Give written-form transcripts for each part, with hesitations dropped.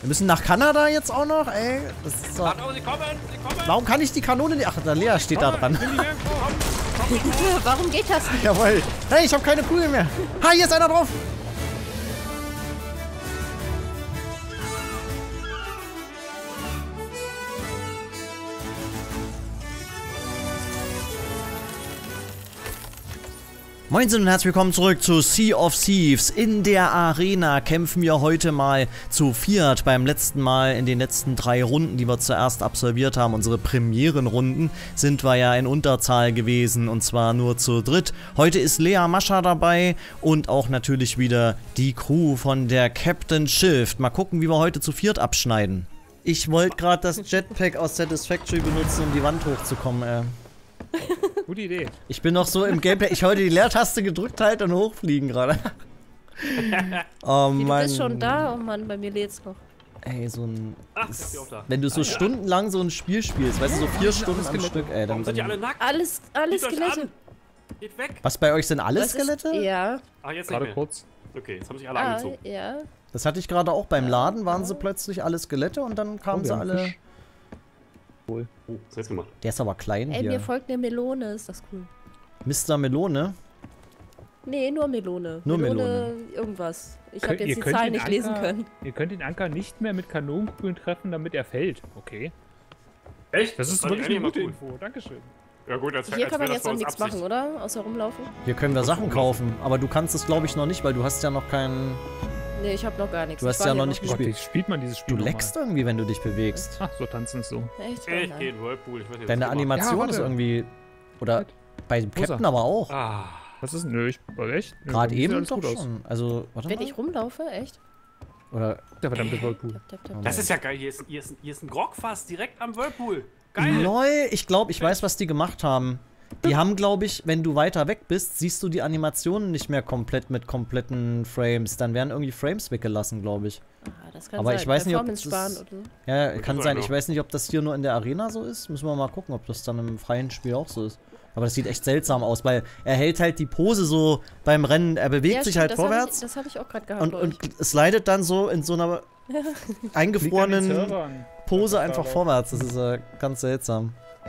Wir müssen nach Kanada jetzt auch noch, ey. Das ist doch... Sie kommen, sie kommen. Warum kann ich die Kanone nicht... Ach, der Lea steht da dran. Warum geht das nicht? Jawohl. Hey, ich habe keine Kugel mehr. Ha, hier ist einer drauf. Moinsen und herzlich willkommen zurück zu Sea of Thieves. In der Arena kämpfen wir heute mal zu viert. Beim letzten Mal, in den letzten 3 Runden, die wir zuerst absolviert haben, unsere Premierenrunden, sind wir ja in Unterzahl gewesen und zwar nur zu dritt. Heute ist Lea Mascha dabei und auch natürlich wieder die Crew von der Captain Shift. Mal gucken, wie wir heute zu viert abschneiden. Ich wollte gerade das Jetpack aus Satisfactory benutzen, um die Wand hochzukommen, Gute Idee. Ich bin noch so im Gameplay. Ich heute die Leertaste gedrückt halt und hochfliegen gerade. Oh Mann. Du bist schon da? Oh Mann, bei mir lädt's noch. Ey, so ein... Ach, ist die auch da. Wenn du so stundenlang so ein Spiel spielst, weißt du, so 4 Stunden am Stück, ey, Warum sind die alle dann... nackt? Alles Zieht euch Skelette. an. Geht weg. Was, bei euch sind alle Was ist- Skelette? Ja. Ach, jetzt nicht Gerade mehr. kurz. Okay, jetzt haben sich alle angezogen. Ja. Das hatte ich gerade auch beim Laden, waren sie plötzlich alle Skelette und dann kamen wir sie haben alle... Fisch. Cool. Oh, was hast du jetzt gemacht? Der ist aber klein Ey, mir hier. folgt eine Melone, ist das cool. Mr. Melone? Nee, nur Melone. Nur Melone. Irgendwas. Ich Könnt- habe ihr jetzt die könnt Zahlen den nicht lesen Anker- können. Ihr könnt den Anker nicht mehr mit Kanonenkugeln treffen, damit er fällt. Okay. Echt? Das ist fand ich wirklich eine eigentlich gute mal Info. Dankeschön. Ja gut, als Hier kann man wäre das jetzt bei noch uns nichts Absicht. machen, oder? Außer rumlaufen? Hier können wir Sachen kaufen, aber du kannst es glaube ich noch nicht, weil du hast ja noch keinen... Nee, ich habe noch gar nichts. Du hast Ich war ja hier noch nicht Gott, gespielt. wie spielt man dieses Spiel Du leckst irgendwie, wenn du dich bewegst. Ach, so tanzen ist so. Echt? Ich Oh, gehe in Whirlpool, ich weiß nicht, was Deine ich Animation Ja, ist warte. irgendwie... Oder bei dem Captain aber auch. Ah, Was ist denn? Nö, ich war echt. Nö, Gerade bei mir sieht eben alles doch gut aus. schon. Also, warte Wenn mal. ich rumlaufe? Echt? Oder... Der verdammte Whirlpool. das ist ja geil. Hier ist ein Grogfass direkt am Whirlpool. Geil. Lol, ich glaube, ich weiß, was die gemacht haben. Die haben, glaube ich, wenn du weiter weg bist, siehst du die Animationen nicht mehr komplett mit kompletten Frames. Dann werden irgendwie Frames weggelassen, glaube ich. Ah, das kann Aber sein. ich weiß nicht, ob Performance das- sparen oder so. Ja, Das kann kann sein. sein, Ich ja. weiß nicht, ob das hier nur in der Arena so ist. Müssen wir mal gucken, ob das dann im freien Spiel auch so ist. Aber das sieht echt seltsam aus, weil er hält halt die Pose so beim Rennen. Er bewegt Ja, sich stimmt, halt das hab vorwärts Das habe ich auch gerade gehabt. und, glaub ich. und es leidet dann so in so einer Liegt an den eingefrorenen Servern. Pose Das einfach Starlord. vorwärts. Das ist ganz seltsam.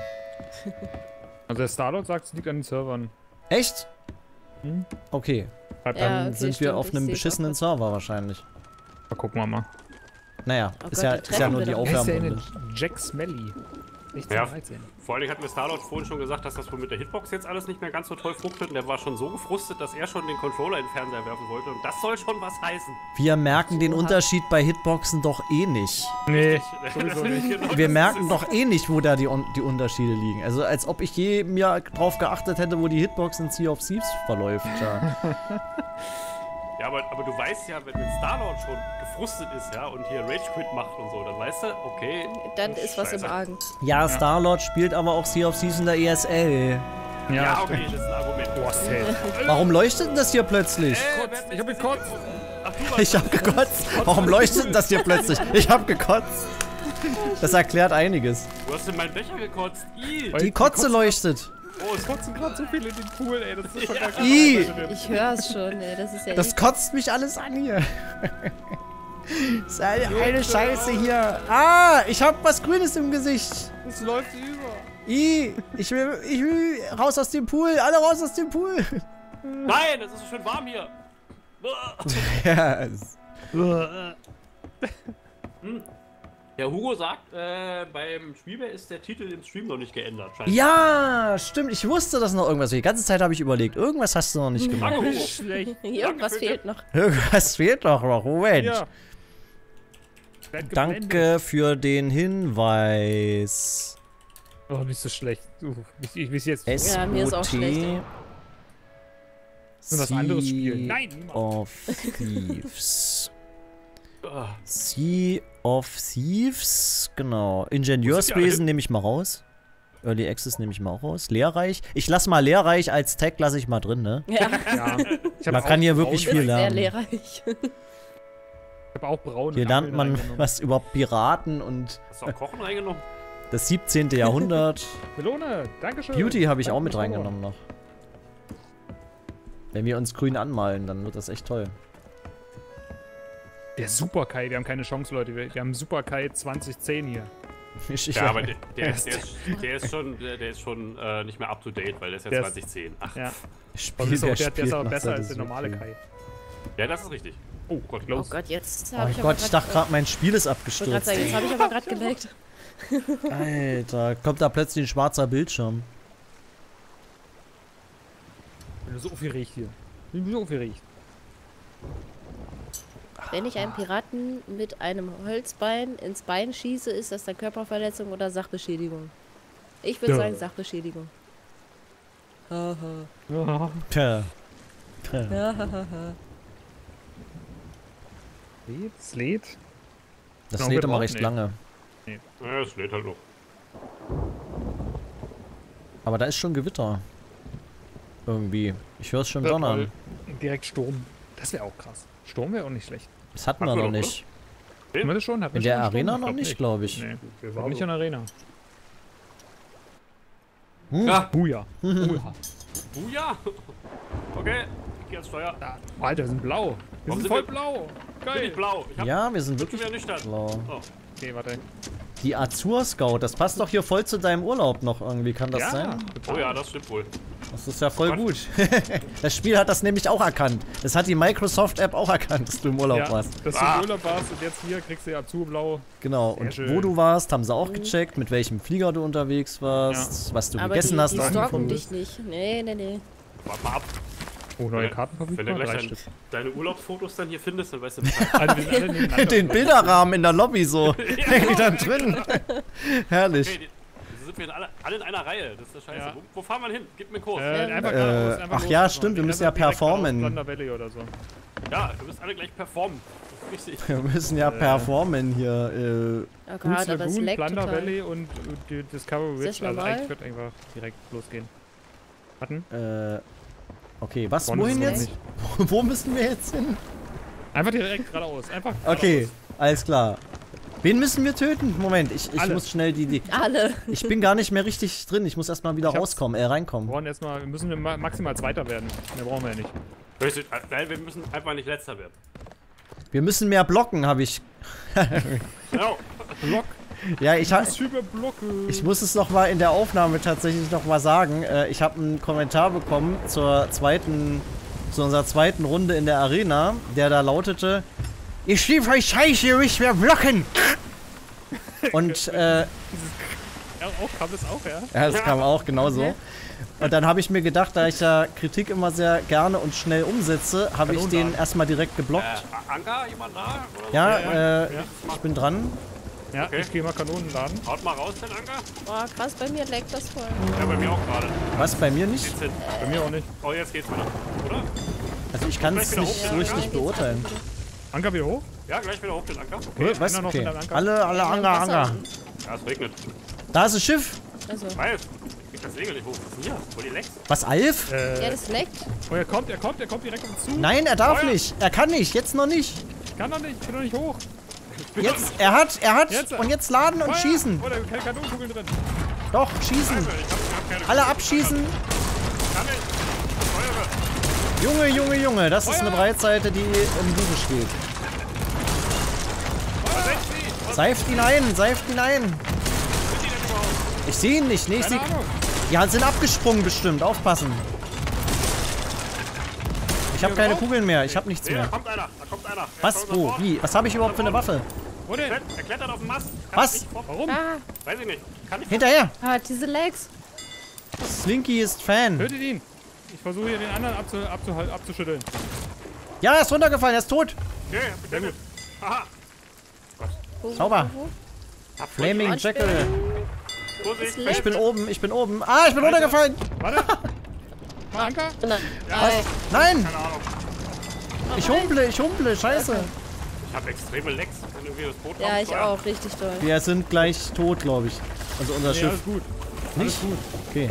Also der Starlord sagt, es liegt an den Servern. Echt? Hm? Okay. Schreibt Ja, dann. Dann okay, sind wir stimmt, auf ich einem seh's beschissenen auch Server wahrscheinlich. Da gucken wir mal. Naja, Oh ist, Gott, ja, die ist ja treffen nur wir die doch. Wer ist der Aufwärmrunde. denn? Jack Smelly. 16, Ja. 13. Vor allen Dingen hat mir Starlord vorhin schon gesagt, dass das wohl mit der Hitbox jetzt alles nicht mehr ganz so toll fruchtet. Und der war schon so gefrustet, dass er schon den Controller in den Fernseher werfen wollte. Und das soll schon was heißen. Wir merken den Unterschied bei Hitboxen doch eh nicht. Nee, sowieso nicht. Genau, Wir das merken ist- doch eh nicht, wo da die Unterschiede liegen. Also als ob ich je mir drauf geachtet hätte, wo die Hitbox in Sea of Thieves verläuft. Ja. Ja, aber du weißt ja, wenn Starlord schon gefrustet ist, ja, und hier Rage Quit macht und so, dann weißt du, okay. Dann ist was im Scheiße. Argen. Ja, Star-Lord spielt aber auch Sea of Thieves in der ESL. Ja, okay, stimmt. das ist ein Argument. Boah, safe. Warum leuchtet denn das hier plötzlich? Ich hab gekotzt. Ach, du warst Ich hab gekotzt. Warum leuchtet denn das hier plötzlich? Ich hab gekotzt. Das erklärt einiges. Du hast in meinen Becher gekotzt. Ih. Die Kotze leuchtet. Oh, es kotzen gerade so viele in den Pool, ey. Das ist schon gar I. Ich höre es schon, ey. Das ist ja Das kotzt mich alles an hier. Das ist eine Scheiße hier. Ah, ich hab was Grünes im Gesicht. Das läuft über. Ich will raus aus dem Pool. Alle raus aus dem Pool. Nein, es ist so schön warm hier. Ja, Der Hugo sagt, beim Spielbär ist der Titel im Stream noch nicht geändert. Scheinbar. ja, stimmt. Ich wusste, dass noch irgendwas. Die ganze Zeit habe ich überlegt. Irgendwas hast du noch nicht gemacht. Danke, Hugo. Schlecht. Irgendwas Danke, fehlt noch. Irgendwas fehlt doch noch. Moment. Ja. Danke für den Hinweis. Oh, bist du schlecht. Ich weiß jetzt. SOT. Ja, mir ist auch schlecht, ey. Nur was anderes spielen. Nein, niemals. of Thieves. Ah, Sea of Thieves, genau. Wo sind die Ingenieurswesen alle? nehme ich mal raus. Early Access nehme ich mal auch raus. Lehrreich. Ich lasse mal Lehrreich als Tag, lasse ich mal drin, ne? Ja, Ja. Ich hab Man auch kann hier braun- wirklich ist viel sehr lernen. lehrreich. Ich hab auch braun. Hier lernt man was über Piraten und hast du auch Kochen reingenommen? das 17. Jahrhundert. Melone, dankeschön. Beauty habe ich auch mit Danke, reingenommen noch. Wenn wir uns grün anmalen, dann wird das echt toll. Der Super Kai, wir haben keine Chance, Leute. Wir haben Super Kai 2010 hier. Ja, aber der ist schon nicht mehr up to date, weil der ist ja 2010. Ach, Ja. Spiel, Der ist spielt aber noch besser seit als der so normale viel. Kai. ja, das ist richtig. Oh Gott, Oh los. Gott, jetzt Oh habe mein ich Gott, ich dachte gerade, mein Spiel ist wollte gerade abgestürzt. sagen, jetzt habe ich aber gerade geleckt. Alter, kommt da plötzlich ein schwarzer Bildschirm. Ich bin so aufgeregt hier. Ich bin so aufgeregt. Wenn ich einen Piraten mit einem Holzbein ins Bein schieße, ist das dann Körperverletzung oder Sachbeschädigung? Ich würde Ja. sagen Sachbeschädigung. Haha. Ja. Tja. Hahaha. Es lädt. Das Genau, lädt wir immer brauchen recht nicht. lange. Ja, es lädt halt noch. Aber da ist schon Gewitter. Irgendwie. Ich höre es schon donnern. Direkt Sturm. Das wäre auch krass. Sturm wäre auch nicht schlecht. Das hatten wir Hatten wir noch doch, nicht. Haben wir das schon? Hatten wir In schon der einen Sturm? Arena Ich noch glaub nicht, glaube ich. Nee, Wir noch waren nicht so. in der Arena. Ja, Buja. Buja. ja. Okay, ich geh ans Steuer. Alter, wir sind blau. Wir Warum sind sind voll wir- blau. Bin ich Geil. blau. Ich hab Ja, wir sind bin schon wirklich wieder nüchtern. blau. Oh. Okay, warte. Die Azur Scout, das passt doch hier voll zu deinem Urlaub noch irgendwie, kann das sein? Oh ja, das stimmt wohl. Das ist ja voll Was? gut. Das Spiel hat das nämlich auch erkannt. Das hat die Microsoft-App auch erkannt, dass du im Urlaub Ja, warst. dass du im Urlaub warst und jetzt hier kriegst du ja zu blau. Genau, Sehr und schön. wo du warst, haben sie auch gecheckt, mit welchem Flieger du unterwegs warst, was du Aber gegessen die, hast. die auf dem stalken Flug. dich nicht. Nee, nee, nee. Warte mal ab. Oh, neue Wenn Karten du verfügbar? gleich 3 Stück. deine Urlaubsfotos dann hier findest, dann weißt du Bescheid. Also, wir sind alle nebeneinander. Den Bilderrahmen in der Lobby so. Hängen dann drin. Herrlich. Okay, sind wir alle in einer Reihe. Das ist das Scheiße. Ja. Wo fahren wir hin? Gib mir einen Kurs. Einfach geradeaus, einfach ach los, ja, einfach. stimmt, wir müssen Einfach ja direkt geradeaus, performen. Thunder Valley oder so. Ja, wir müssen alle gleich performen. Das ist wichtig. Wir müssen ja performen hier. Oh Gott, Boots aber es Lagoon, leckt Plunder total. Valley und die Discovery Ist das Ridge. Also normal? eigentlich wird einfach direkt losgehen. Warten. Okay, was, Vorne wohin ist es jetzt? nicht. Wo müssen wir jetzt hin? Einfach direkt geradeaus. Einfach Okay, alles klar. Wen müssen wir töten? Moment, ich Alle. muss schnell die... Alle. Ich bin gar nicht mehr richtig drin. Ich muss erstmal wieder Ich hab's. rauskommen, Wir reinkommen. brauchen erstmal, wir müssen maximal Zweiter werden. Mehr brauchen wir ja nicht. Richtig. Nein, wir müssen einfach nicht letzter werden. Wir müssen mehr blocken, habe ich... Genau. Block. Ja, ich Super Blocke. muss es noch mal in der Aufnahme tatsächlich noch mal sagen. Ich habe einen Kommentar bekommen zu unserer zweiten Runde in der Arena, der da lautete: Ich schieb euch Scheiße, ihr müsst mehr blocken! Und, Ja, auch kam das auch, ja? ja, das kam auch genauso. Und dann habe ich mir gedacht, da ich ja Kritik immer sehr gerne und schnell umsetze, habe ich den erstmal direkt geblockt. Anker, jemand da? Oder Ja, ja. ich bin dran. Ja, Okay. ich gehe mal Kanonen laden. Haut mal raus, den Anker. Boah, krass, bei mir leckt das voll. Ja, bei mir auch gerade. Was, bei mir nicht? Geht's hin. Bei mir auch nicht. Oh, jetzt geht's wieder. Oder? Also ich kann es Gleich wieder nicht hoch, so ja. richtig beurteilen. Anker wieder hoch? Ja, gleich wieder hoch den Anker. Was? einer noch Okay. mit einem Anker. Alle Anger, Anger. Ja, es regnet. Da ist ein Schiff. Also, Weiß. Ich krieg das Segel nicht hoch. Was ist denn hier? Wo die Lecks? Was, Alf? ja, das leckt. Oh, er kommt direkt auf uns zu. Nein, er darf Feuer. nicht. Er kann nicht. Jetzt noch nicht. Ich kann doch nicht, ich bin doch nicht hoch. Jetzt, er hat. Jetzt. Und jetzt laden und Feuer. schießen. Oh, da sind keine Kanonenkugeln drin. Doch, schießen. Ich hab keine Alle abschießen. Kann ich. Feuer. Junge, Junge, Junge. Das ist eine Feuer. Breitseite, die im Buche steht. Was ist Seift ihn ein, seift ihn ein. die denn überhaupt? Ich sehe ihn nicht. Nee, ich Keine sehe. Ahnung. Ja, sind abgesprungen bestimmt. Aufpassen. Ich habe keine Kugeln mehr. Ich habe nichts Nee, da mehr. kommt einer. Da kommt einer. Was? Wo? Wie? Was habe ich überhaupt für eine Waffe? Wo denn? Er klettert auf den Mast. Kann Was? nicht vor- Warum? Ah, Weiß ich nicht. Kann ich Hinterher. diese Legs. Slinky ist Fan. Tötet ihn. Ich versuche hier den anderen abzuschütteln. Ja, er ist runtergefallen. Er ist tot. Okay, sehr gut. Aha. Sauber. Hab Flaming Anspielen. Jackal. Vorsicht. Ich bin oben, ich bin oben. Ah, ich bin runtergefallen. Warte. Mal Anker. Nein. Nein, Keine Ahnung. ich humple, scheiße. Ich hab extreme Lecks. Wenn irgendwie das Boot Ja, kommt, ich steuern. auch, richtig doll. Wir sind gleich tot, glaube ich. Also unser Ja, Schiff. alles gut. Nicht? Okay.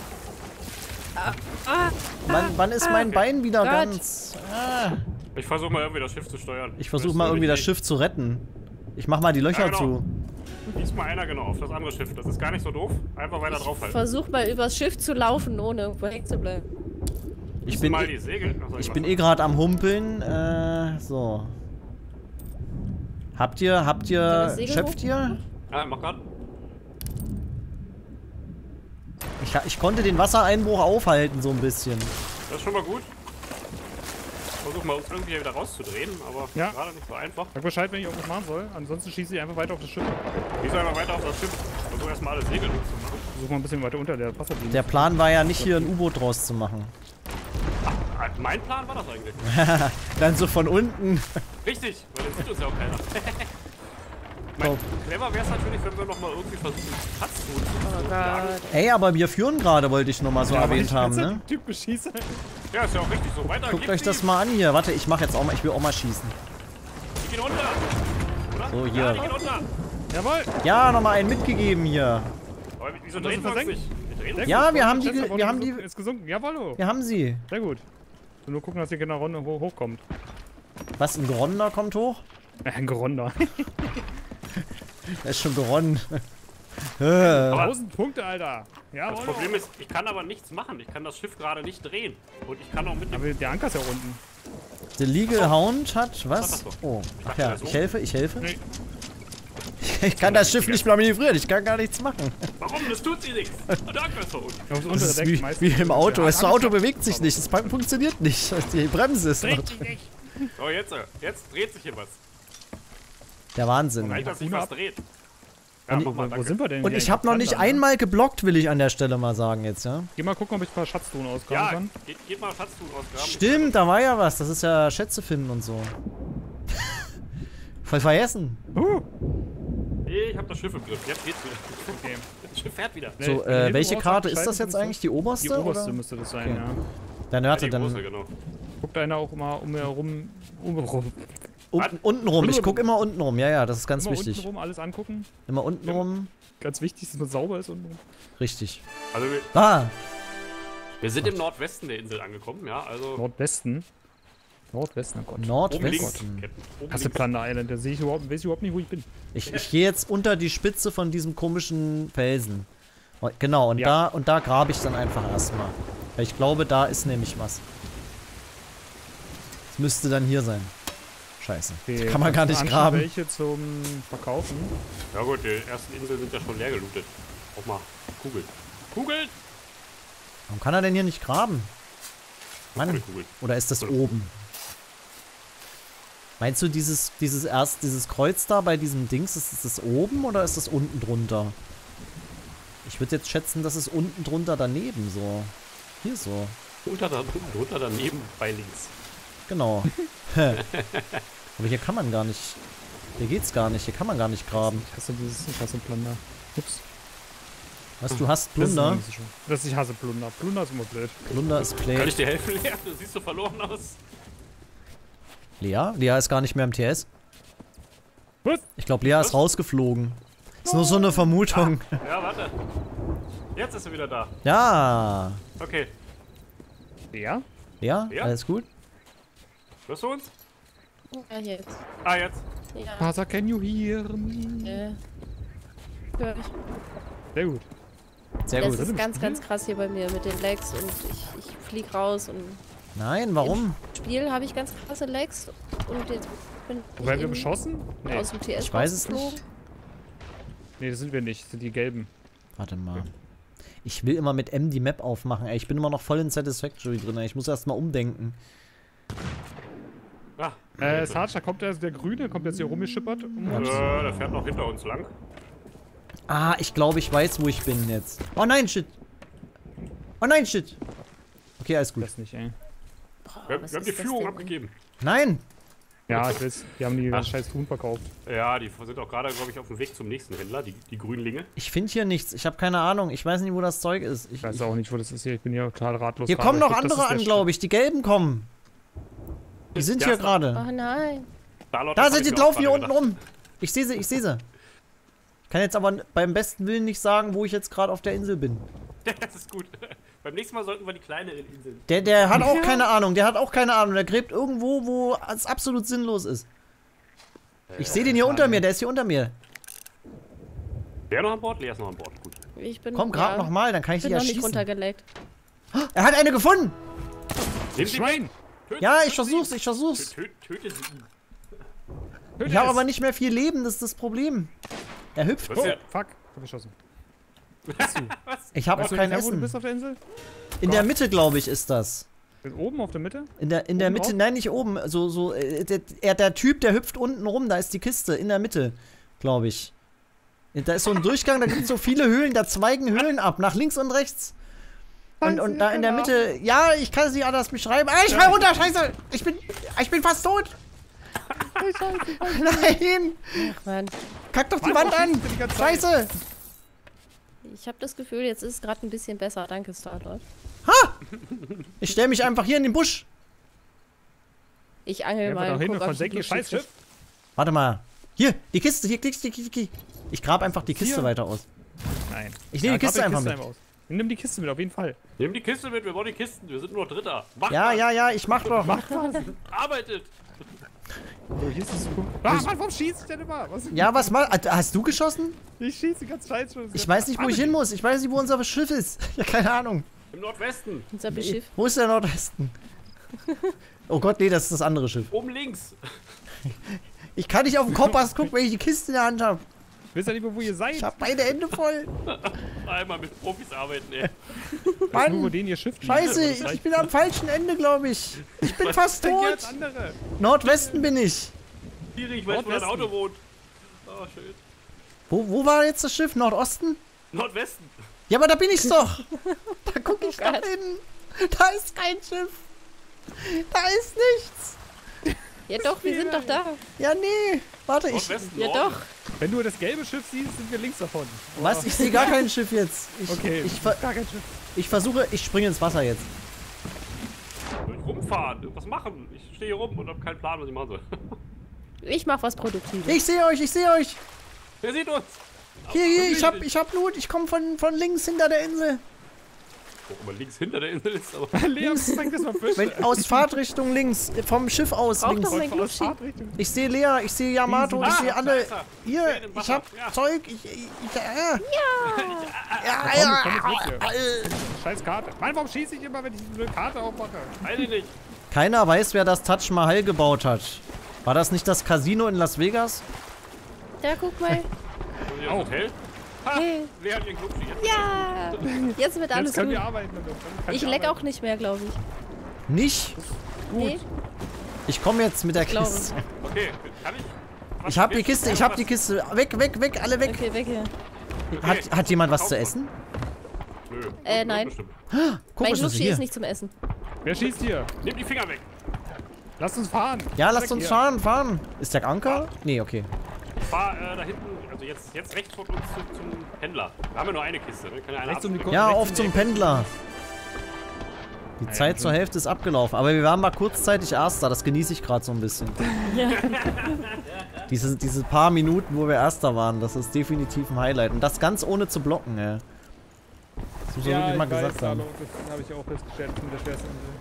Wann ist mein Bein wieder Gott. ganz... Ah. Ich versuche mal irgendwie das Schiff zu steuern. Ich versuche mal irgendwie das Schiff zu retten. Ich mach mal die Löcher Ja, genau. zu. Diesmal einer genau auf das andere Schiff. Das ist gar nicht so doof. Einfach weiter draufhalten. Versuch mal übers Schiff zu laufen, ohne irgendwo hängen zu bleiben. Ich bin mal die Segel. Was soll ich machen? bin eh gerade am Humpeln. So. Habt ihr, das Segel schöpft ihr? Ja, mach grad. Ich konnte den Wassereinbruch aufhalten, so ein bisschen. Das ist schon mal gut. Versuch mal uns irgendwie wieder rauszudrehen, aber Ja. gerade nicht so einfach. Sag Bescheid, wenn ich irgendwas machen soll. Ansonsten schieße ich einfach weiter auf das Schiff. Gehst einfach weiter auf das Schiff. Versuch erstmal alles Segel zu machen. Versuch mal ein bisschen weiter unter der Wasserlinie. Der Plan war ja nicht, hier ein U-Boot draus zu machen. Mein Plan war das eigentlich. Dann so von unten. Richtig, weil dann sieht uns ja auch keiner. Mein, clever wäre es natürlich, wenn wir nochmal irgendwie versuchen, Schatztruhen zu jagen. Ey, aber wir führen gerade, wollte ich nur mal so erwähnt haben, ne? Den Typ beschieße. Ja, ist ja auch richtig so. Weiter Guckt geht's euch das nicht. mal an hier. Warte, ich mach jetzt auch mal, ich will auch mal schießen. Die gehen unter. Oder? So, Ja, hier. die gehen unter. Jawohl. Ja, nochmal einen mitgegeben hier. Aber wieso Und das drehen wir uns versenkt? nicht? Wir drehen uns Ja, nicht. wir haben die, Chester wir haben die, ist gesunken. Jawohl. wir haben sie. Sehr gut. So, nur gucken, dass ihr genau hochkommt. Was, ein Geronnener kommt hoch? Ein Geronder. Er ist schon geronnen. Aber 1000 Punkte, Alter. das Jawohl. Problem ist, ich kann aber nichts machen. Ich kann das Schiff gerade nicht drehen. Und ich kann auch mit dem... Aber der Anker ist ja unten. Der Legal Hound hat was? Ach so. Oh, ach dachte, ja, der ist ich helfe, ich helfe. Nee. Ich kann das Schiff nicht manövrieren, ich kann gar nichts machen. Warum? Das tut sie nichts. Und der Anker ist da unten. Aufs Das untere ist Deck meistens. wie im Auto. Ja, Das Auto bewegt sich nicht, das funktioniert nicht. Die Bremse ist noch Dreht sich drin. nicht. So, jetzt dreht sich hier was. Der Wahnsinn. Nein, dass sich was dreht. Ja, Und mach mal, Wo danke. sind wir denn? Und hier ich habe noch eigentlich? nicht Wandern, ne? einmal geblockt, will ich an der Stelle mal sagen jetzt, ja? Geh mal gucken, ob ich ein paar Schatztruhen ausgraben Ja, kann. geht mal Schatztun ausgraben. Stimmt, da war ja was. Das ist ja Schätze finden und so. Voll vergessen. Ich hab das Schiff im Griff. Jetzt geht's wieder. Okay. Das Schiff fährt wieder. So, Nee, welche hinten Karte raus, ist das jetzt Bescheid, eigentlich? Die oberste? Die oberste oder? müsste das sein, Okay. ja. Dann Ja, warte, die große, dann genau. Guckt einer auch mal um mir herum. unten rum. Ich gucke immer unten rum. Ja, ja, das ist ganz Immer wichtig. unten rum alles angucken. Immer unten rum. Ganz wichtig, dass man sauber ist unten rum. Richtig. Also Ah, wir sind im Nordwesten der Insel angekommen, ja, also Nordwesten. Nordwesten, oh Gott. oben links. Nordwesten. Captain. Oben Hast du links. Plunder Island? Da sehe ich überhaupt, weiß ich überhaupt nicht, wo ich bin. Ich gehe jetzt unter die Spitze von diesem komischen Felsen. Genau, und Ja. da grabe ich dann einfach erstmal. Weil ich glaube, da ist nämlich was. Es müsste dann hier sein. Scheiße. Okay, Da kann man gar nicht anschauen, graben. welche zum Verkaufen. Ja gut, die ersten Inseln sind ja schon leer gelootet. Auch mal Kugeln. Kugeln? Warum kann er denn hier nicht graben? Eine Mann. Kugel. Oder ist das oben? Meinst du, dieses Kreuz da bei diesem Dings, ist das oben oder ist das unten drunter? Ich würde jetzt schätzen, das ist unten drunter daneben so. Hier so. Drunter daneben bei links. Genau. Aber hier kann man gar nicht. Hier geht's gar nicht. Hier kann man gar nicht graben. Ich hasse Plunder. Ups. Was, du hast Das Plunder? ist nicht so schön. Ich hasse Plunder. Plunder ist immer blöd. Plunder ist Kann Play. ich dir helfen, Lea? Du siehst so verloren aus. Lea? Lea ist gar nicht mehr im TS. Was? Ich glaube, Lea ist rausgeflogen. Ist nur so eine Vermutung. Ja, warte. Jetzt ist er wieder da. Ja. Okay. Ja? Ja? Ja? Alles gut? Hörst du uns? Ja, jetzt. Ah, jetzt. Ja. Pasa, can you hear me? Hör ich. Sehr gut. Sehr Das gut. ist ganz, ganz krass hier bei mir mit den Lags und ich flieg raus und Nein, warum? im Spiel habe ich ganz krasse Lags und jetzt bin ich Werden wir beschossen? Nee. aus dem TS Ich weiß es rausgeflogen. nicht. Nee, das sind wir nicht. Das sind die gelben. Warte mal. Ich will immer mit M die Map aufmachen, ey. Ich bin immer noch voll in Satisfactory drin, ey. Ich muss erst mal umdenken. Ah, Sarge, da kommt der Grüne, kommt jetzt hier rumgeschippert. der fährt noch hinter uns lang. Ah, ich glaube, ich weiß, wo ich bin jetzt. Oh nein, shit. Oh nein, shit. Okay, alles gut. Das nicht, ey. Wir was haben die ist das Führung denn? abgegeben. Nein. Ja, ich weiß. Die haben die scheiß Truhen verkauft. Ja, die sind auch gerade, glaube ich, auf dem Weg zum nächsten Händler, die Grünlinge. Ich finde hier nichts. Ich habe keine Ahnung. Ich weiß nicht, wo das Zeug ist. Ich weiß auch nicht, wo das ist hier. Ich bin hier total ratlos. Hier kommen noch andere an, glaube ich. Die gelben kommen. Die sind Ja, hier ist gerade. Oh nein. Da sind die, laufen hier unten rum. Ich sehe sie, ich sehe sie. Ich kann jetzt aber beim besten Willen nicht sagen, wo ich jetzt gerade auf der Insel bin. Das ist gut. Beim nächsten Mal sollten wir die kleineren Inseln. Der hat auch keine Ahnung. Der hat auch keine Ahnung. Der gräbt irgendwo, wo es absolut sinnlos ist. Ich sehe den hier unter mir. Der ist hier unter mir. Wer noch an Bord? Lea ist noch an Bord. Gut. Ich bin Komm, grad ja, nochmal, dann kann ich bin dich noch nicht erschießen. runtergeleckt. Er hat eine gefunden. Nehmen Sie Schwein! Töte- Ja, töte ich versuch's, sie. ich versuch's. Töte sie ihn. Ich habe aber nicht mehr viel Leben, das ist das Problem. Er hüpft. Was ist Oh, ja- fuck. Ich hab geschossen. Ich habe auch Weißt du kein nicht, wo du Essen. bist auf der Insel? In der Mitte, glaube ich, ist das. Ist oben auf der Mitte? In der Oben Mitte, drauf? nein, nicht oben. Der Typ, der hüpft unten rum, da ist die Kiste. In der Mitte, glaube ich. Da ist so ein Durchgang, da gibt es so viele Höhlen, da zweigen Höhlen ab, nach links und rechts. Und da in der Mitte, ja, ich kann es nicht anders beschreiben. Ah, ich fall runter, scheiße! Ich bin fast tot! Nein! Ach man, Kack doch die Mann, Wand warum an! schießt du die ganze Zeit? Scheiße! ich habe das Gefühl, jetzt ist es gerade ein bisschen besser. Danke, Starlord. Ich stelle mich einfach hier in den Busch. Ich angel Einfach mal da und hin guck, und ob von ich Senki, Luft scheiß krieg. Schiff. Warte mal. Hier, die Kiste, hier, klickst. Ich grab einfach die Kiste Hier? weiter aus. Nein. Ich nehme die grab Kiste einfach mit. aus. Nimm die Kiste mit, auf jeden Fall. Nimm die Kiste mit, wir wollen die Kisten. Wir sind nur Dritter. Macht Ja, was. ja, ich mach doch. Arbeitet. So, hier ist das. Ah, Mann, warum schießt ich denn immer? Was? Ja, was mal? Hast du geschossen? Ich schieße die ganze Zeit schon. Ich weiß nicht, wo ich hin muss. Ich weiß nicht, wo unser Schiff ist. Ja, keine Ahnung. Im Nordwesten. Unser Beschiff. Wo ist der Nordwesten? Oh Gott, nee, das ist das andere Schiff. Oben links. Ich kann nicht auf den Kompass gucken, wenn ich die Kiste in der Hand habe. Ich weiß ja nicht mehr, wo ihr seid. Ich habe beide Hände voll. Einmal mit Profis arbeiten, ey. Ich weiß nur, wo Mann, denen ihr Schiff liegt. scheiße, Aber das reicht ich bin am falschen Ende, glaube ich. Ich bin fast nicht. tot. Als andere. Nordwesten bin ich. Tiere, ich weiß, wo dein Nordwesten. Auto wohnt. Oh, schön. Wo war jetzt das Schiff? Nordosten? Nordwesten. Ja, aber da bin ich doch. Da gucke ich doch Gott. hin. Da ist kein Schiff. Da ist nichts. Ja doch, wir sind doch da. Ja, nee. Warte, ich. Nordwesten. Ja Norden. doch. Wenn du das gelbe Schiff siehst, sind wir links davon. Was? Ich sehe gar kein Schiff jetzt. Okay, gar kein Schiff. Ich versuche, ich springe ins Wasser jetzt. Ich will rumfahren, irgendwas machen. Ich stehe hier rum und habe keinen Plan, was ich machen soll. Ich mach was Produktives. Ich sehe euch, ich sehe euch. Wer sieht uns? Hier, ich hab Loot. Ich komme von links hinter der Insel. Guck mal, links hinter der Insel ist, aber Lea, zeig das mal Fische. Aus Fahrtrichtung links. Vom Schiff aus Braucht links. doch mein Aus Glubschi. Fahrtrichtung. Ich sehe Lea, ich sehe Yamato, ich sehe alle. da ist er. Hier, Schön im ich Wasser. hab Ja. Zeug. Komm jetzt mit hier. Scheiß Karte. Mann, warum schieße ich immer, wenn ich eine Karte aufmache? weiß ich nicht. Keiner weiß, wer das Taj Mahal gebaut hat. War das nicht das Casino in Las Vegas? Da guck mal. Wollen wir ins Hotel? Ha, Hey. wer hat ihren Club jetzt? Ja. Jetzt wird alles Jetzt können gut. wir arbeiten. und dann kann Ich leck auch nicht mehr, glaube ich. Nicht? Nee? Ich komme jetzt mit der Glaube Kiste. Okay, kann ich? Was- Ich hab die wer- Kiste, ich wer- hab die Kiste. Weg, alle weg. Okay, weg hier. Okay. Hat jemand was zu essen? Nö. Nein. Bestimmt. Mein Komisch, Glubschi hier. ist nicht zum Essen. Wer schießt hier? Nimm die Finger weg. Lasst uns fahren. Ja, lasst Weg uns hier. fahren. Ist der Anker? Nee, okay. Fahr da hinten, also jetzt rechts von uns zum Händler. Da haben wir nur eine Kiste, ne? Kann ja einer Rechts um die abspringen. Kurve. Ja, rechts auf um zum die Pendler. Die Zeit zur Hälfte ist abgelaufen, aber wir waren mal kurzzeitig Erster, das genieße ich gerade so ein bisschen. Ja. Diese paar Minuten, wo wir Erster waren, das ist definitiv ein Highlight. Und das ganz ohne zu blocken, ey. Das muss man Ja, wirklich mal ich weiß, gesagt haben. Hallo, das habe ich auch festgestellt. Das ist mit der schwersten Insel.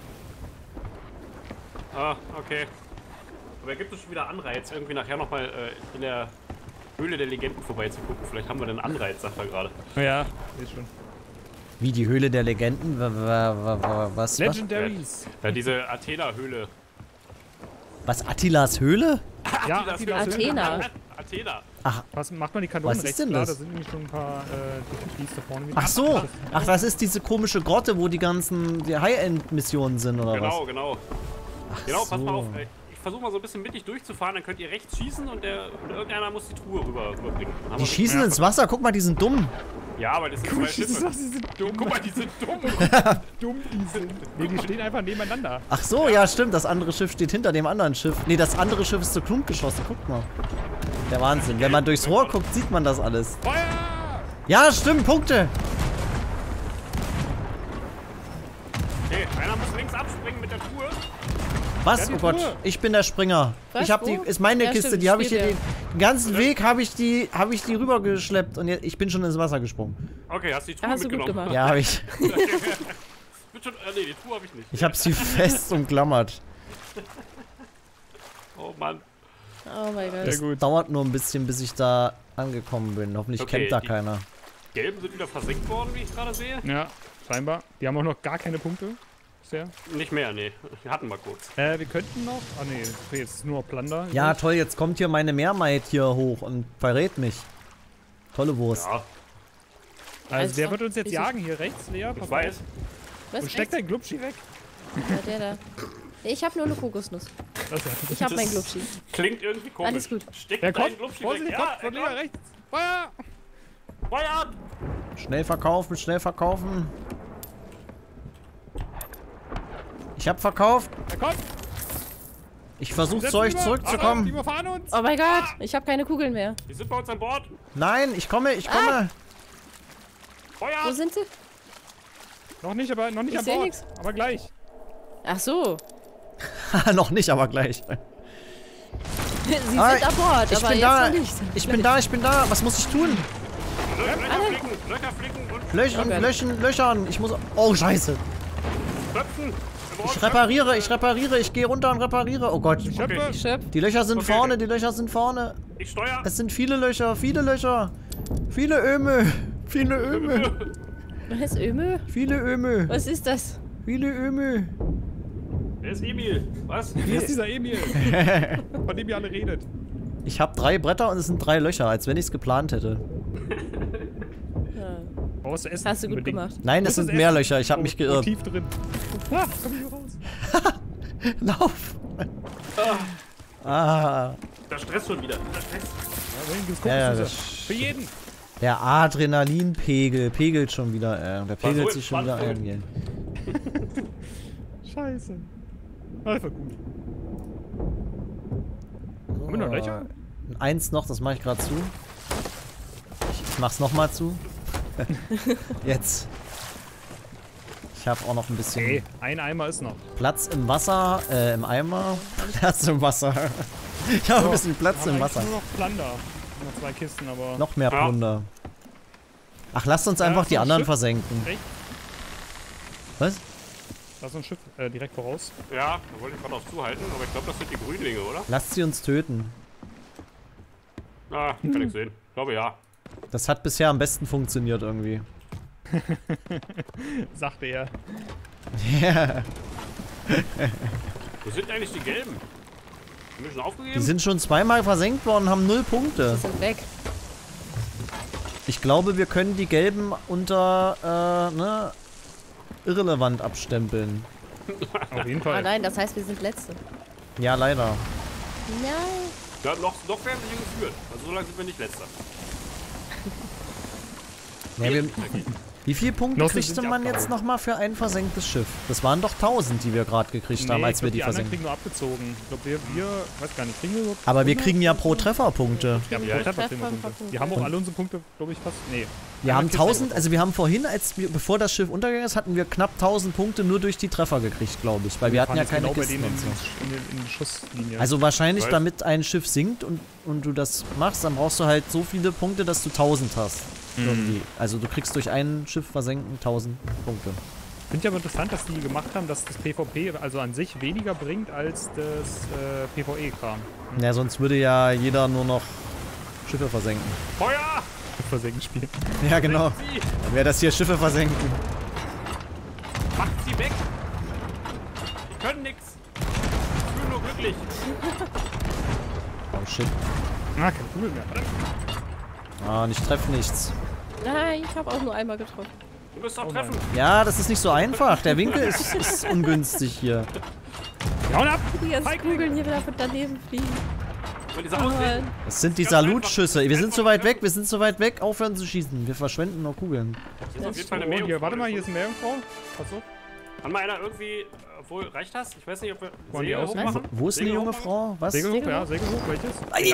Ah, okay. Aber gibt es schon wieder Anreiz, irgendwie nachher nochmal in der Höhle der Legenden vorbeizugucken? Vielleicht haben wir einen Anreiz, sagt er gerade. Ja, ist schon. Wie die Höhle der Legenden? Was? Legendaries. Ja, diese Athena-Höhle. Was? Attilas Höhle? Ja, Attilas Attilas Höhle. Athena. Athena. Was macht man die Kanonen Was ist rechts denn klar? das? Da sind nämlich schon ein paar Definitivs da vorne. Ach so. Ach, das ist diese komische Grotte, wo die ganzen High-End-Missionen sind, oder Genau, was? genau. Genau, pass mal so. auf. Ich versuche mal so ein bisschen mittig durchzufahren, dann könnt ihr rechts schießen und irgendeiner muss die Truhe rüberbringen. Dann haben Die wir- schießen ins Wasser, guck mal, die sind dumm. Ja, aber das sind zwei Schiffe. Sie sind dumm. Guck mal, die sind dumm. dumm die sind. Nee, die stehen einfach nebeneinander. Ach so, ja, stimmt, das andere Schiff steht hinter dem anderen Schiff. Nee, das andere Schiff ist zu Klump geschossen, guck mal. Der Wahnsinn. Wenn man durchs Rohr guckt, sieht man das alles. Feuer! Ja, stimmt, Punkte. Okay, einer muss links abspringen mit der Truhe. Was? Ja, die Oh Gott, Truhe. ich bin der Springer. Was? Ich hab die, Wo? ist meine Ja, Kiste, stimmt, die habe ich hier spielt den ganzen Weg habe ich die rübergeschleppt und jetzt, ich bin schon ins Wasser gesprungen. Okay, hast du die Truhe Hast du gut mitgenommen? gemacht. Ja, habe ich. Wird schon, nee, die Truhe habe ich nicht. Ich habe sie fest umklammert. Oh Mann. Oh mein Gott. Sehr Es gut. dauert nur ein bisschen, bis ich da angekommen bin. Hoffentlich Okay, kennt da die- keiner. Gelben sind wieder versenkt worden, wie ich gerade sehe. Ja, scheinbar. Die haben auch noch gar keine Punkte. Ist der? Nicht mehr, nee. Wir hatten mal kurz. Wir könnten noch. Ah nee, okay, jetzt ist nur noch Plunder. Ja, toll, jetzt kommt hier meine Meermaid hier hoch und verrät mich. Tolle Wurst. Ja, Also der Also, wird uns jetzt wieso? jagen hier rechts, Lea. ich Pass weiß. Was? Und steck dein Glubschi weg. Ja, der da. Ich habe nur eine Kokosnuss. Das Ich habe Das mein Glubschi. Klingt irgendwie komisch. Alles gut. Steck Der deinen kommt. Glubschi Vorsicht, weg. kommt Ja, von er Lea rechts. Feuer! kommt. Feuer! Schnell verkaufen, schnell verkaufen. Ich hab verkauft. Er kommt. Ich versuche Setz zu euch rüber. zurückzukommen. Die überfahren uns. Oh mein Gott, ich habe keine Kugeln mehr. Die sind bei uns an Bord. Nein, ich komme, ich komme. Wo Feuer! sind sie? Noch nicht, aber noch nicht Ich an seh Bord. nix. Aber gleich. Ach so. Noch nicht, aber gleich. Sie sind Ah, an Bord, Ich aber bin jetzt da. noch nicht. Ich bin da, ich bin da. Was muss ich tun? Löcher flicken und Löchern, Okay. löchen, löchern. Ich muss... Oh, scheiße. köpfen. Ich repariere. Ich gehe runter und repariere. Oh Gott. Schöpfe. Schöpf. Die Löcher sind Okay. vorne, die Löcher sind vorne. Ich steuere. Es sind viele Löcher, viele Löcher. Viele Öme. Viele Öme. Was ist Öme? Viele Öme. Was ist das? Viele Öme. Wer ist Emil? Was? Hier ist dieser Emil. Von dem ihr alle redet. Ich habe 3 Bretter und es sind 3 Löcher, als wenn ich es geplant hätte. Ja. Brauchst du Essen? Hast du gut Unbedingt. gemacht. Nein, es Muss sind das mehr Essen? Löcher. Ich habe mich Oh, geirrt. tief drin. Ah, komm hier raus. Lauf. Ah. Der Stress schon wieder. Der Stress. Ja, wohin gibt's Ja, Kokosnüsse? das- Für jeden. Der Adrenalinpegel pegelt schon wieder. Der pegelt so sich schon wieder entspannt ein. Scheiße. Einfach gut. Haben wir noch Löcher? Eins noch, das mache ich gerade zu. Ich mach's nochmal zu. Jetzt. Ich habe auch noch ein bisschen Okay, ein Eimer ist noch. Platz im Wasser, im Eimer. Platz im Wasser. Ich habe ein bisschen Platz Haben im eigentlich Wasser. nur noch Plunder. Noch 2 Kisten, aber... Noch mehr Ja. Plunder. Ach, lasst uns Ja, einfach so die ein anderen Schiff. versenken. Echt? Was? Lass uns ein Schiff direkt voraus. Ja, da wollte ich gerade auf zuhalten, aber ich glaube, das sind die Grünlinge, oder? Lasst sie uns töten. Ah, kann ich sehen. Ich glaube ja. Das hat bisher am besten funktioniert irgendwie. Sagte er. Ja. Wo sind eigentlich die Gelben? Haben wir schon aufgegeben? Die sind schon zweimal versenkt worden, haben 0 Punkte. Die sind weg. Ich glaube, wir können die Gelben unter, irrelevant abstempeln. Auf jeden Ah Fall. nein, das heißt, wir sind Letzte. Ja, leider. Nein. Ja, noch werden sie hier geführt. Also so lange sind wir nicht letzter. Ja, wie viele Punkte Genossen kriegte sind ja man abgehauen. jetzt nochmal für ein versenktes Schiff? Das waren doch 1000, die wir gerade gekriegt haben, Nee, als ich wir glaub, die die anderen versenkt kriegen nur abgezogen. Ich glaube, wir, weiß gar nicht, kriegen wir so... Aber wir 100? kriegen ja pro Treffer Punkte. Ja, Ja, pro Treffer Treffer kriegen wir ein Punkte. paar Wir haben auch alle unsere Punkte, glaube ich, fast... Nee. Wir haben Kiste 1000, oder also wir haben vorhin, bevor das Schiff untergegangen ist, hatten wir knapp 1000 Punkte nur durch die Treffer gekriegt, glaube ich. Weil wir hatten ja fahren keine jetzt genau bei Kisten denen und so. in die Schusslinie. Also wahrscheinlich, Weiß. damit ein Schiff sinkt und du das machst, dann brauchst du halt so viele Punkte, dass du 1000 hast. Irgendwie. Also du kriegst durch ein Schiff versenken 1000 Punkte. Finde ich aber interessant, dass die gemacht haben, dass das PvP also an sich weniger bringt als das PvE-Kram. Ja, sonst würde ja jeder nur noch Schiffe versenken. Feuer! Versenken spielen. Ja, genau. Sie! Dann wäre das hier Schiffe versenken. Macht sie weg! Die können nix! Ich bin nur glücklich. Oh shit. Ah, kein Kugel mehr. Ah, ich treffe nichts. Nein, ich habe auch nur einmal getroffen. Du musst doch Oh treffen. Ja, das ist nicht so einfach. Der Winkel ist ungünstig hier. Wir hauen ab! Die ganzen Feigling. Kugeln hier wieder von daneben fliegen. Wenn die Oh, aussehen. Das sind die Salutschüsse. Wir sind zu weit weg, wir sind zu weit weg. Aufhören zu schießen. Wir verschwenden nur Kugeln. Das ist auf jeden Fall eine Oh, hier, Meerjungfrau. warte mal, hier ist eine Meerjungfrau. Pass auf. Kann mal einer irgendwie, obwohl, reicht das? Ich weiß nicht, ob wir Wollen die Segel außen? hochmachen? Wo ist eine Segel junge hochmachen? Frau? Was? Segel hoch, Segel ja, hoch. Segel hoch, welches?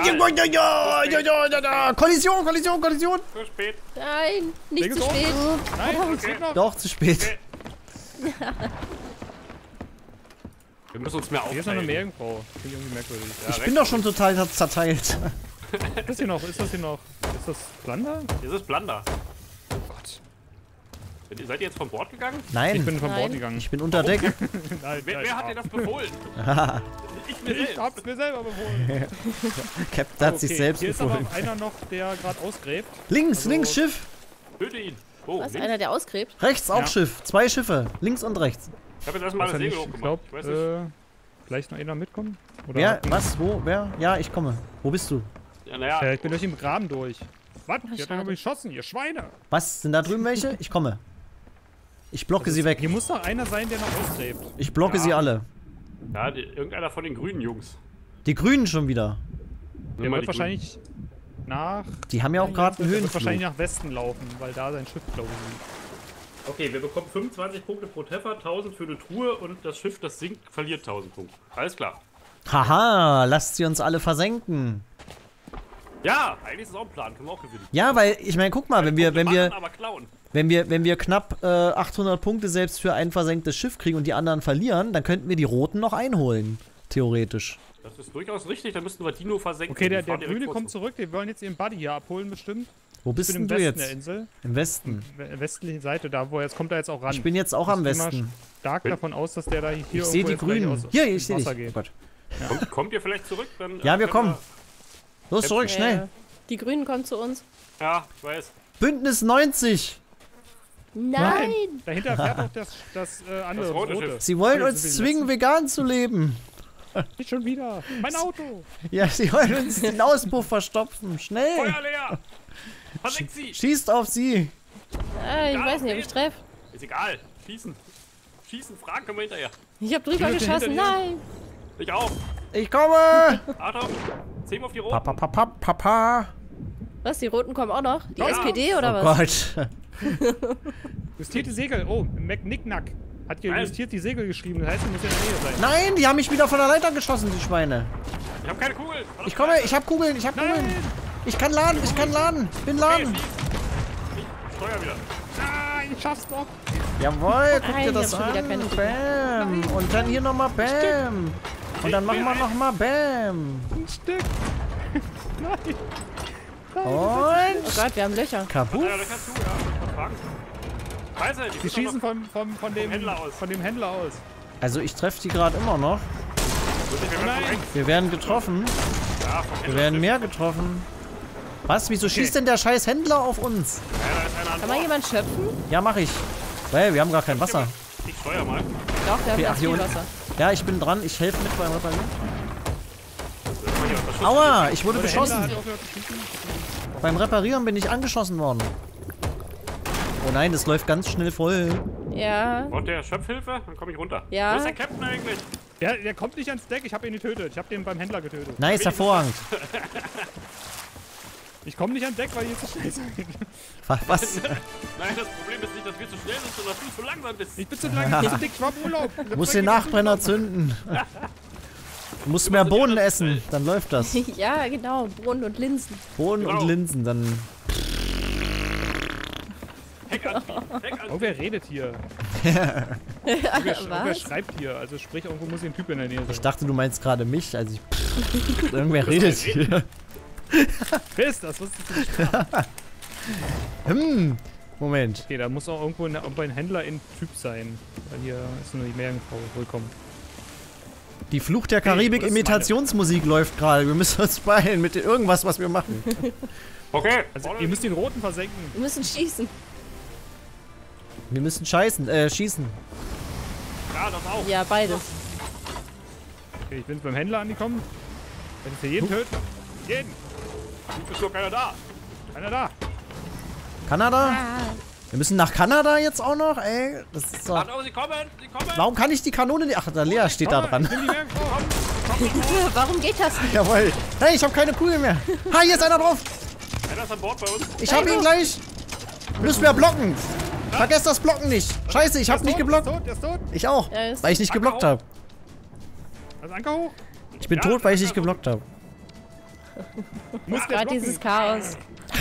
Kollision, Kollision, Kollision. Zu spät. Nein, nicht Segel zu hoch. spät. Nein, es Okay. geht noch. Doch, zu spät. Okay. Wir müssen uns mehr Hier ist noch eine aufteilen. Meerjungfrau. Finde ich irgendwie merkwürdig. Ja, Ich rechts. bin doch schon total zerteilt. Ist das hier noch? Ist das hier noch? Ist das Plunder? Das ist Plunder. Oh Gott. Seid ihr jetzt von Bord gegangen? Nein, Ich bin von Nein. Bord gegangen. ich bin unter Deck. Nein, Wer hat dir das befohlen? Ich mir Ich selbst. hab's mir selber befohlen. Captain hat sich Okay, selbst hier ist aber befohlen. auch einer noch, der gerade ausgräbt. Links, Also- links Schiff. Töte ihn. Oh, Was? links. Einer, der ausgräbt? Rechts auch Ja. Schiff. 2 Schiffe. Links und rechts. Ich habe jetzt erstmal das Segel Ich hochgemacht. glaube, Ich weiß nicht. vielleicht noch einer mitkommen? Oder Wer? Was? Wo? Wer? Ja, ich komme. Wo bist du? Ja, naja. Ich bin durch den Graben durch. Was? Ihr habt schade. mich geschossen, ihr Schweine! Was? Sind da drüben welche? Ich komme. Ich blocke sie weg. Hier muss doch einer sein, der noch ausgräbt. Ich blocke Ja. sie alle. Ja, irgendeiner von den grünen Jungs. Die Grünen schon wieder. Der Mal wird die wahrscheinlich nach... Die haben ja auch gerade einen Der wird wahrscheinlich Höhenflug. nach Westen laufen, weil da sein Schiff, glaube ich, liegt. Okay, wir bekommen 25 Punkte pro Treffer, 1000 für eine Truhe und das Schiff, das sinkt, verliert 1000 Punkte. Alles klar. Haha, lasst sie uns alle versenken. Ja, eigentlich ist es auch ein Plan, können wir auch gewinnen. Ja, weil, ich meine, guck mal, wenn wir machen, aber klauen. Wenn wir knapp 800 Punkte selbst für ein versenktes Schiff kriegen und die anderen verlieren, dann könnten wir die Roten noch einholen. Theoretisch. Das ist durchaus richtig, dann müssten wir Dino versenken. Okay, der Die fahren direkt Grüne vor kommt uns. zurück. Wir wollen jetzt ihren Buddy hier abholen, bestimmt. Wo Ich bist bin denn im du Westen der jetzt? Insel. Im Westen. Westlichen Seite, da wo jetzt kommt er jetzt auch ran. Ich bin jetzt auch am Ich gehe mal Westen. stark davon aus, dass der da hier Ich sehe irgendwo die jetzt gleich Grünen. aus- Hier, ins ich sehe dich. Wasser Oh geht. Gott. Kommt ihr vielleicht zurück? Dann, Ja, wir können kommen. Los, zurück, schnell. Die Grünen kommen zu uns. Ja, ich weiß. Bündnis 90. Nein! Dahinter fährt auch das andere, Das rote rote. Schiff. Sie wollen Oh, jetzt uns sind wir zwingen, vegan zu leben. Nicht schon wieder. Mein Auto. Ja, sie wollen uns den Auspuff verstopfen. Schnell. Feuer leer! Versenkt sie! Schießt auf sie. Ich weiß nicht, ob ich treffe. Ist egal. Schießen. Schießen, fragen können wir hinterher. Ich habe drüber Minute hinter geschossen. dir. Nein! Ich auch. Ich komme. Achtung. 10 auf die Roten. Papa, papa, papa. Was, die Roten kommen auch noch? Die Ja. SPD oder Oh was? Gott. Justierte Segel. Oh, McNicknack. Hat hier Nein. justiert die Segel geschrieben. Das heißt, er muss in der Nähe sein. Nein, die haben mich wieder von der Leiter geschossen, die Schweine. Ich hab keine Kugeln. Ich komme, ich hab Kugeln, ich hab Kugeln. Nein! Ich kann laden, ich kann laden. Bin Okay, laden. schieß. Ich steuer wieder. Nein, ich schaff's doch. Jawohl, guck Nein, dir ich das hab schon wieder an. keine Kugeln. Bam. Und dann hier nochmal Bam. Und dann machen wir nochmal Bam. Ein Stück. Nein. Oh Und Gott, wir haben Löcher. kaputt. Ja, da kannst du, ja. Fragen. Scheiße, die Die sind schießen doch noch- von dem Händler aus. Also ich treffe die gerade immer noch. Wir werden Nein. versenkt. Wir werden getroffen. Ja, vom Wir Händler. werden mehr getroffen. Was? Wieso schießt denn der scheiß Händler auf uns? Ja, da ist einer an Kann mal Bord. jemand schöpfen? Ja, mach ich. Weil wir haben gar kein Wasser. Ich steuer mal. Doch, wir haben Okay, ganz hier viel unten. Wasser. Ja, ich bin dran. Ich helfe mit beim Reparieren. Aua! Aua, ich wurde Der Händler beschossen. hat aufgehört zu schießen. Beim Reparieren bin ich angeschossen worden. Oh nein, das läuft ganz schnell voll. Ja. Braucht der Schöpfhilfe? Dann komme ich runter. Ja. Wo ist der Captain eigentlich? Der kommt nicht ans Deck. Ich habe ihn getötet. Ich habe den beim Händler getötet. Nice, hervorragend. Ich komme nicht ans Deck, weil ihr zu schnell seid. Was? Nein, das Problem ist nicht, dass wir zu schnell sind, sondern dass du zu langsam bist. Ich bin zu lang, ich bin zu dick. Ich war im Urlaub. Muss den Nachbrenner zünden. Du musst mehr Bohnen essen, dann läuft das. Ja, genau. Bohnen und Linsen. Bohnen und Genau. Linsen, dann... Heck an, Heck an. Irgendwer redet hier. Irgendwer Was? schreibt hier. Also sprich, irgendwo muss hier ein Typ in der Nähe Ich sein. dachte, du meinst gerade mich, also ich... Irgendwer redet hier. Wer ist das? Was ist das? Moment. Okay, da muss auch irgendwo ein Händler in Typ sein. Weil hier ist nur die Meerjungfrau. Willkommen. Die Fluch der Karibik-Imitationsmusik läuft gerade. Wir müssen uns beeilen mit irgendwas, was wir machen. Okay. Also ihr müsst den Roten versenken. Wir müssen schießen. Wir müssen schießen. Ja, das auch. Ja, beides. Okay, ich bin beim Händler angekommen. Kann ich hier jeden töten? Jeden! Ist doch keiner da. Keiner da! Kanada? Ah. Wir müssen nach Kanada jetzt auch noch? Ey, das ist doch... Achtung, sie kommen, sie kommen. Warum kann ich die Kanone nicht... Ach, da Lea steht da dran. Ich bin die Meerjungfrau! Warum geht das nicht? Jawohl. Hey, ich habe keine Kugel mehr. Ha, hier ist einer drauf. Einer ist an Bord bei uns. Ich habe ihn gleich. Müssen wir blocken. Vergesst das Blocken nicht. Scheiße, ich habe nicht geblockt. Der ist tot! Ich auch, Ja, ist- weil ich nicht geblockt habe. Also Anker hoch! Ich bin Ja, tot, weil ich nicht geblockt habe. Muss der Gerade blocken. dieses Chaos.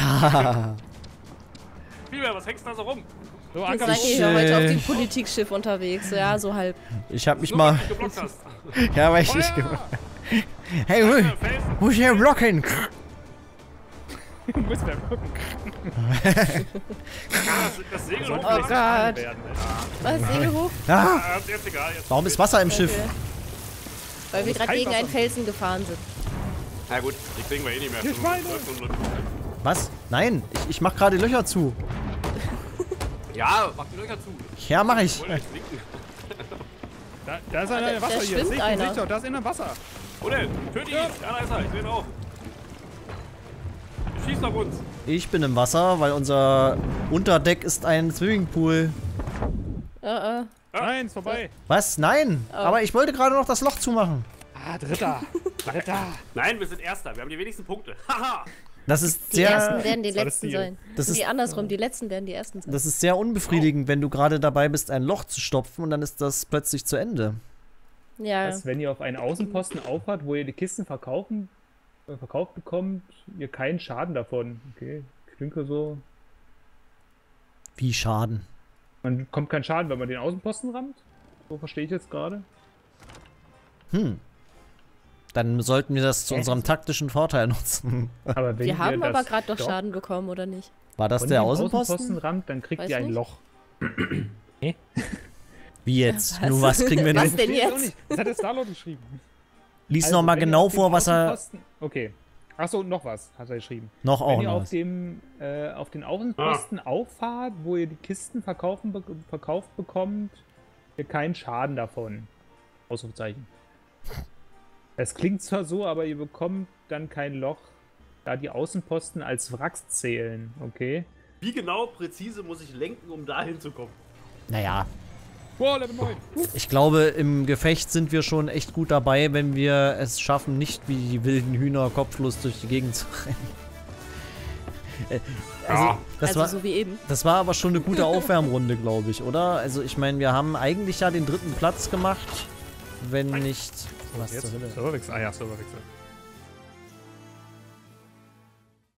Spielberg, was hängst du da so rum? So, Ihr Anker seid hoch! hier heute auf dem Politikschiff unterwegs. So, ja, so halb. Ich habe mich So, mal... dass du geblockt hast. Ja, weil ich nicht Feuer! geblockt. Hey, Felsen. wo ist der Blocken? Muss der blocken. Das Segel Soll hoch. Oh vielleicht Gott. gefangen werden, ey. Was, Segel hoch? Ja, Ja, ist jetzt egal. Jetzt. warum ist Wasser im Schiff? Okay. Weil wir ist gerade kein gegen einen Wasser. Felsen gefahren sind. Na gut, die kriegen wir eh nicht mehr. Hier Schweine. Was? Nein, ich mach gerade Löcher zu. Ja, mach die Löcher zu. Ja, mach ich. Wollte nicht sinken. Da ist einer im Wasser hier. schwimmt einer. Seht doch, da ist einer im Wasser. Wo denn? Töte ihn! Ja, da ist er. Ich sehe ihn auch. Er schießt auf uns. Ich bin im Wasser, weil unser Unterdeck ist ein Swimmingpool. Nein, ist vorbei. Was? Nein! Aber ich wollte gerade noch das Loch zumachen. Ah, Dritter. Nein, wir sind Erster. Wir haben die wenigsten Punkte. Haha! Das ist Die Ersten sehr, werden die das war das Letzten Ziel. sein. Das ist- Nee, andersrum, die Letzten werden die Ersten sein. das ist sehr unbefriedigend, wenn du gerade dabei bist, ein Loch zu stopfen und dann ist das plötzlich zu Ende. Ja, Dass, wenn ihr auf einen Außenposten auffahrt, wo ihr die Kisten verkauft bekommt, ihr keinen Schaden davon. Okay, klingt so. Wie Schaden. Man bekommt keinen Schaden, wenn man den Außenposten rammt. So verstehe ich jetzt gerade. Dann sollten wir das zu unserem taktischen Vorteil nutzen. Aber wenn wir haben ihr aber das gerade doch Dock Schaden bekommen, oder nicht? War das von der dem Außenposten? rammt, dann kriegt Weiß ihr ein nicht. Loch. Wie jetzt? Was? Nur was kriegen wir Was denn? denn Steht auch jetzt? nicht. Das hat der Starlord geschrieben. Lies Also, noch mal wenn ihr genau auf dem vor, was er Außenposten- Okay. Achso, noch was hat er geschrieben. noch auch Wenn ihr noch. auf den Außenposten auffahrt, wo ihr die Kisten verkauft bekommt, ihr keinen Schaden davon. Ausrufezeichen. Es klingt zwar so, aber ihr bekommt dann kein Loch, da die Außenposten als Wracks zählen, okay? Wie genau präzise muss ich lenken, um da hinzukommen? Naja, Wow, Level 9. ich glaube, im Gefecht sind wir schon echt gut dabei, wenn wir es schaffen, nicht wie die wilden Hühner kopflos durch die Gegend zu rennen. Ja. So wie eben. Das war aber schon eine gute Aufwärmrunde, glaube ich, oder? Also ich meine, wir haben eigentlich ja den 3. Platz gemacht, wenn nicht... Was zur Jetzt? Hölle? Serverwechsel. Ah ja, Serverwechsel.